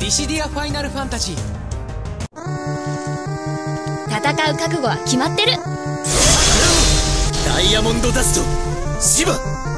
ディシディアファイナルファンタジー。 戦う覚悟は決まってる。 ダイヤモンドダストシバ。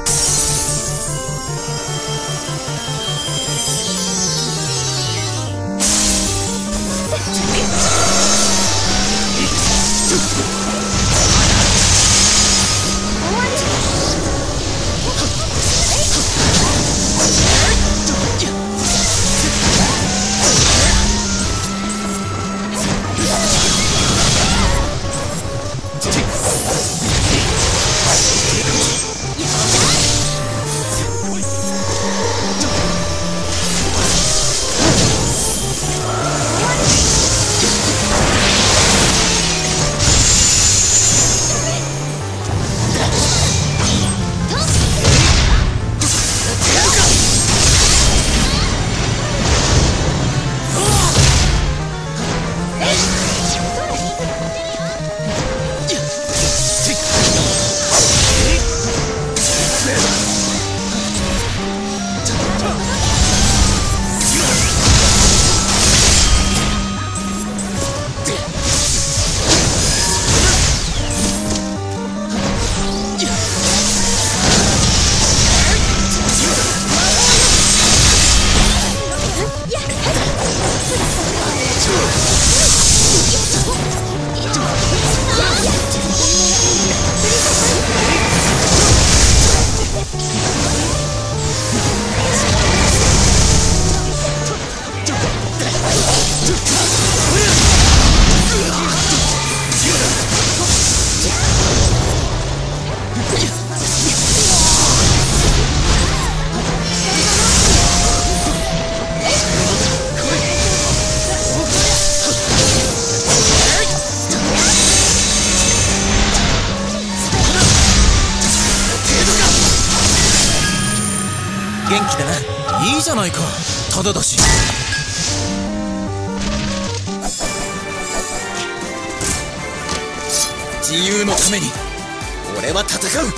元気だな。いいじゃないか、ただだし。自由のために俺は戦う。